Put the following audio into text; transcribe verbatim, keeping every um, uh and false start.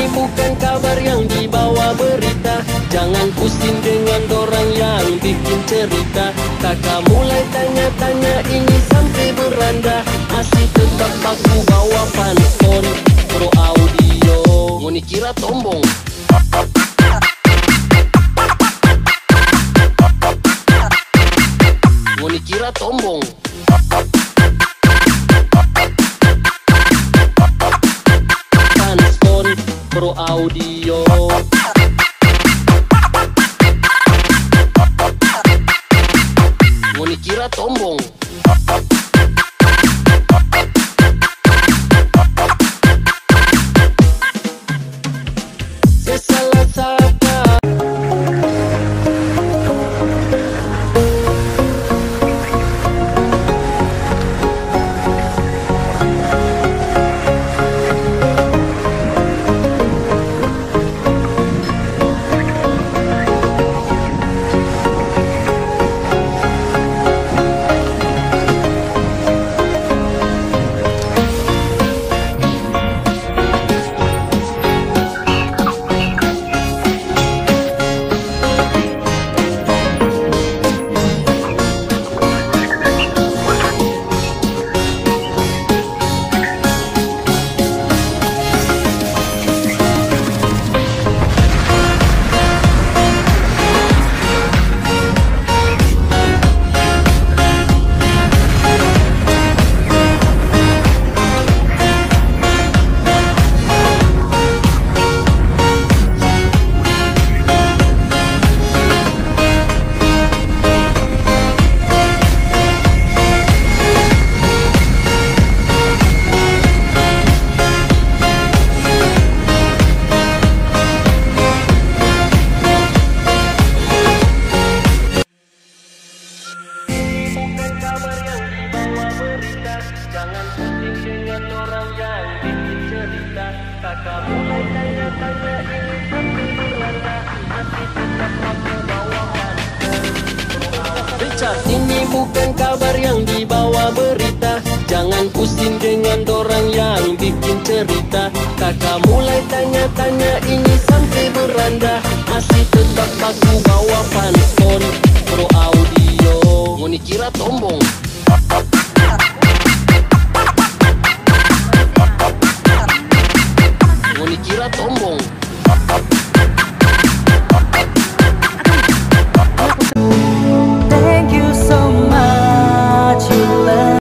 bukan kabar yang dibawa berita. Jangan pusing dengan dorang yang bikin cerita. Kakak mulai tanya-tanya ini sampai beranda. Masih tetap aku bawa Panasonic Pro Audio. Ngoni kira tombong. Ngoni kira tombong. Panasonic Pro Audio. Ngoni kira tombong. Sesalah sapa. Jangan pusing dengan orang yang bikin cerita. Kakak mulai tanya-tanya ini sampai beranda. Masih tetap aku bawa Panasonic. Richard, ini bukan kabar yang dibawa berita. Jangan pusing dengan orang yang bikin cerita. Kakak mulai tanya-tanya ini sampai beranda. Masih tetap aku bawa Panasonic Pro Audio. Ngoni kira tombong. Ngoni kira tombong.